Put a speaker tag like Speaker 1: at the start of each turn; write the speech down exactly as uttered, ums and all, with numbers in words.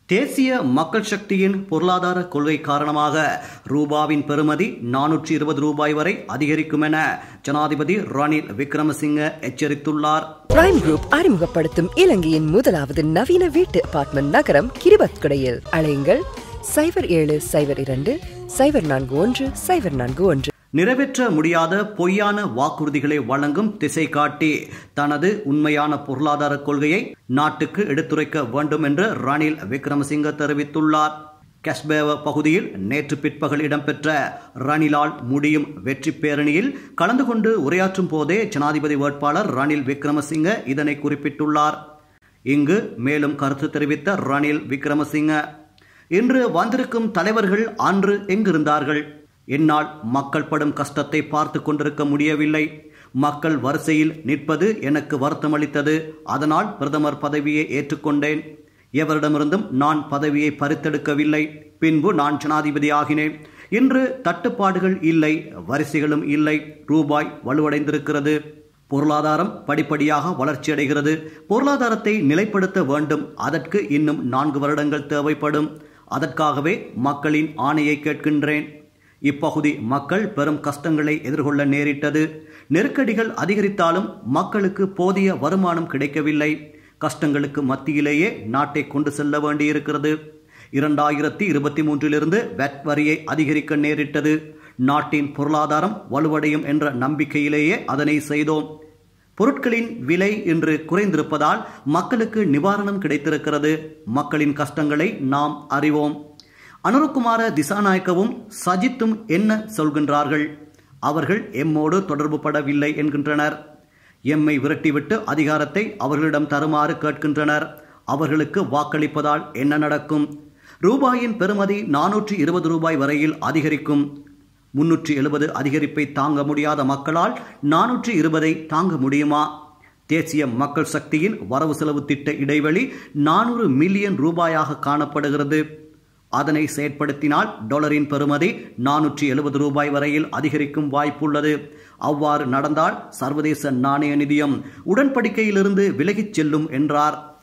Speaker 1: தேசிய மக்கள் சக்தியின் பொருளாதார கொள்கை காரணமாக ரூபாவின் பெறுமதி நானூற்றி இருபது ரூபாய் வரை அதிகரிக்கும் என ஜனாதிபதி ரணில் விக்ரமசிங்க எச்சரித்துள்ளார்.
Speaker 2: பிரைம் குரூப் அறிமுகப்படுத்தும் இலங்கையின் முதலாவது நவீன வீட்டு அபார்ட்மெண்ட் நகரம் கிரிபத்குடையில். அழையுங்கள் சைபர் ஏழு சைபர் இரண்டு சைபர் நான்கு ஒன்று சைபர் நான்கு ஒன்று.
Speaker 1: நிறைவேற்ற முடியாத பொய்யான வாக்குறுதிகளை வழங்கும் திசை காட்டி தனது உண்மையான பொருளாதார கொள்கையை நாட்டுக்கு எடுத்துரைக்க வேண்டும் என்று ரணில் விக்ரமசிங்க தெரிவித்துள்ளார். கஸ்பேவ பகுதியில் நேற்று பிற்பகல் இடம்பெற்ற ரணிலால் முடியும் வெற்றி பேரணியில் கலந்து கொண்டு உரையாற்றும் போதே ஜனாதிபதி வேட்பாளர் ரணில் விக்ரமசிங்க இதனை குறிப்பிட்டுள்ளார். இங்கு மேலும் கருத்து தெரிவித்த ரணில் விக்ரமசிங்க, இன்று வந்திருக்கும் தலைவர்கள் அன்று எங்கிருந்தார்கள்? என்னால் மக்கள் படும் கஷ்டத்தை பார்த்து கொண்டிருக்க முடியவில்லை. மக்கள் வரிசையில் நிற்பது எனக்கு வருத்தமளித்தது. அதனால் பிரதமர் பதவியை ஏற்றுக்கொண்டேன். எவரிடமிருந்தும் நான் பதவியை பறித்தெடுக்கவில்லை. பின்பு நான் ஜனாதிபதி ஆகினேன். இன்று தட்டுப்பாடுகள் இல்லை, வரிசைகளும் இல்லை. ரூபாய் வலுவடைந்திருக்கிறது. பொருளாதாரம் படிப்படியாக வளர்ச்சியடைகிறது. பொருளாதாரத்தை நிலைப்படுத்த வேண்டும். அதற்கு இன்னும் நான்கு வருடங்கள் தேவைப்படும். அதற்காகவே மக்களின் ஆணையை கேட்கின்றேன். இப்பகுதி மக்கள் பெரும் கஷ்டங்களை எதிர்கொள்ள நேரிட்டது. நெருக்கடிகள் அதிகரித்தாலும் மக்களுக்கு போதிய வருமானம் கிடைக்கவில்லை. கஷ்டங்களுக்கு மத்தியிலேயே நாட்டை கொண்டு செல்ல வேண்டியிருக்கிறது. இரண்டாயிரத்தி இருபத்தி மூன்றிலிருந்து வெட் வரியை அதிகரிக்க நேரிட்டது. நாட்டின் பொருளாதாரம் வலுவடையும் என்ற நம்பிக்கையிலேயே அதனை செய்தோம். பொருட்களின் விலை இன்று குறைந்திருப்பதால் மக்களுக்கு நிவாரணம் கிடைத்திருக்கிறது. மக்களின் கஷ்டங்களை நாம் அறிவோம். அனுரகுமார திசாநாயக்கவும் சஜித்தும் என்ன சொல்கின்றார்கள்? அவர்கள் எம்மோடு தொடர்பு படவில்லை என்கின்றனர். எம்மை விரட்டிவிட்டு அதிகாரத்தை அவர்களிடம் தருமாறு கேட்கின்றனர். அவர்களுக்கு வாக்களிப்பதால் என்ன நடக்கும்? ரூபாயின் பெறுமதி நானூற்றி இருபது ரூபாய் வரையில் அதிகரிக்கும். முன்னூற்றி எழுபது அதிகரிப்பை தாங்க முடியாத மக்களால் நானூற்றி இருபதை தாங்க முடியுமா? தேசிய மக்கள் சக்தியின் வரவு செலவு திட்ட இடைவெளி நானூறு மில்லியன் ரூபாயாக காணப்படுகிறது. அதனை செயற்படுத்தினால் டாலரின் பெறுமதி நானூற்றி எழுபது ரூபாய் வரையில் அதிகரிக்கும் வாய்ப்புள்ளது. அவ்வாறு நடந்தால் சர்வதேச நாணய நிதியம் உடன்படிக்கையிலிருந்து விலகிச் செல்லும் என்றார்.